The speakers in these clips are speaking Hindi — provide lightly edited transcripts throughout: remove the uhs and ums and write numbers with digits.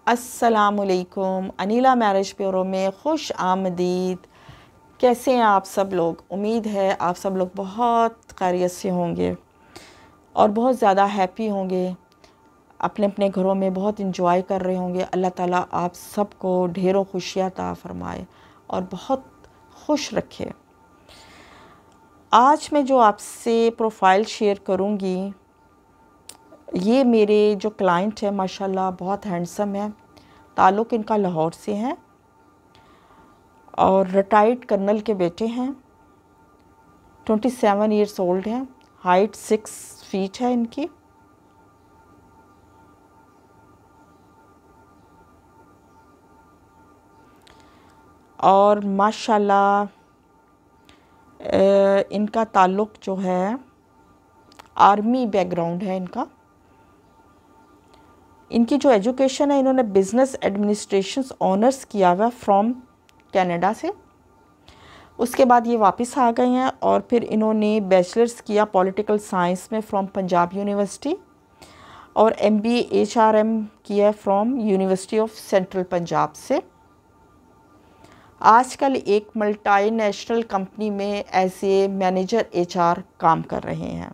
अस्सलामुअलैकुम। अनीला मैरिज ब्यूरो में खुश आमदीद। कैसे हैं आप सब लोग? उम्मीद है आप सब लोग बहुत खैरियत से होंगे और बहुत ज़्यादा हैप्पी होंगे, अपने अपने घरों में बहुत इंजॉय कर रहे होंगे। अल्लाह ताला आप सबको ढेरों खुशियाँ अता फरमाए और बहुत खुश रखे। आज मैं जो आपसे प्रोफाइल शेयर करूँगी, ये मेरे जो क्लाइंट है माशाल्लाह बहुत हैंडसम है। ताल्लुक़ इनका लाहौर से है और रिटायर्ड कर्नल के बेटे हैं। 27 ईयर्स ओल्ड हैं। हाइट 6 फीट है इनकी। और माशाल्लाह इनका ताल्लुक़ जो है आर्मी बैकग्राउंड है इनका। इनकी जो एजुकेशन है, इन्होंने बिज़नेस एडमिनिस्ट्रेशन ऑनर्स किया हुआ फ्रॉम कनाडा से। उसके बाद ये वापस आ गए हैं और फिर इन्होंने बैचलर्स किया पॉलिटिकल साइंस में फ्रॉम पंजाब यूनिवर्सिटी और MBA HRM किया from university of central Punjab से। आजकल एक मल्टीनेशनल कंपनी में एज ए मैनेजर HR काम कर रहे हैं।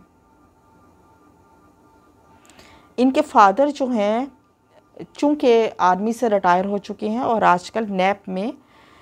इनके फादर जो हैं चूँकि आर्मी से रिटायर हो चुके हैं और आजकल नैप में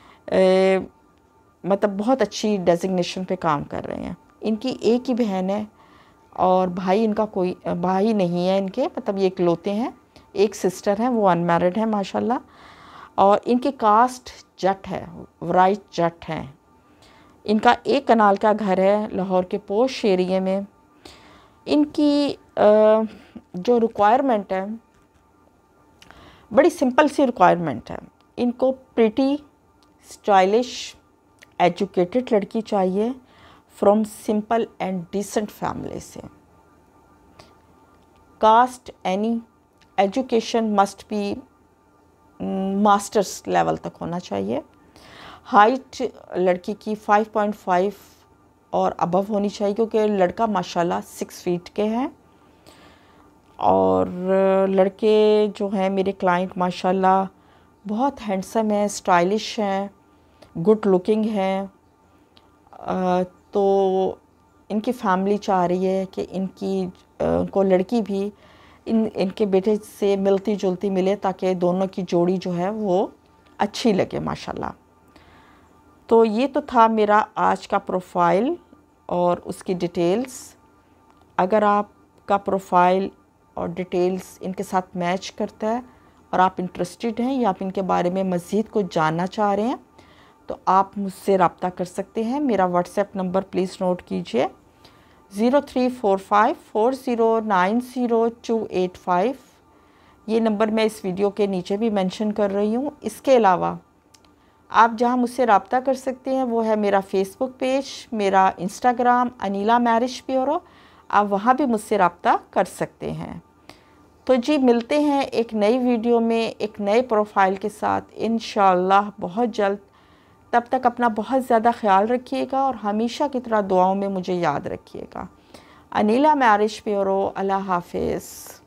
मतलब बहुत अच्छी डेजिग्नेशन पे काम कर रहे हैं। इनकी एक ही बहन है और भाई इनका कोई भाई नहीं है इनके, मतलब ये इकलौते हैं। एक सिस्टर हैं, वो अनमैरिड है माशाल्लाह। और इनकी कास्ट जट है, वराइट जट हैं। इनका 1 कनाल का घर है लाहौर के पोश एरिए में। इनकी जो रिक्वायरमेंट है बड़ी सिंपल सी रिक्वायरमेंट है। इनको प्रिटी स्टाइलिश एजुकेटेड लड़की चाहिए from simple and decent family से। Caste any, education must be masters level तक होना चाहिए। हाइट लड़की की 5.5 और अबव होनी चाहिए क्योंकि लड़का माशाल्लाह 6 फीट के हैं। और लड़के जो हैं मेरे क्लाइंट माशाल्लाह बहुत हैंडसम हैं, स्टाइलिश हैं, गुड लुकिंग हैं। तो इनकी फैमिली चाह रही है कि उनको लड़की भी इनके बेटे से मिलती जुलती मिले ताकि दोनों की जोड़ी जो है वो अच्छी लगे माशाल्लाह। तो ये तो था मेरा आज का प्रोफाइल और उसकी डिटेल्स। अगर आपका प्रोफाइल और डिटेल्स इनके साथ मैच करता है और आप इंटरेस्टेड हैं या आप इनके बारे में मज़ीद कुछ जानना चाह रहे हैं तो आप मुझसे रब्ता कर सकते हैं। मेरा व्हाट्सएप नंबर प्लीज़ नोट कीजिए 034540908285। ये नंबर मैं इस वीडियो के नीचे भी मेंशन कर रही हूँ। इसके अलावा आप जहाँ मुझसे रब्ता कर सकते हैं वो है मेरा फेसबुक पेज, मेरा इंस्टाग्राम अनीला मैरिज ब्यूरो। आप वहाँ भी मुझसे रब्ता कर सकते हैं। तो जी मिलते हैं एक नई वीडियो में एक नए प्रोफाइल के साथ इंशाअल्लाह बहुत जल्द। तब तक अपना बहुत ज़्यादा ख्याल रखिएगा और हमेशा की तरह दुआओं में मुझे याद रखिएगा। Anila marriage bureau. अल्लाह हाफिज़।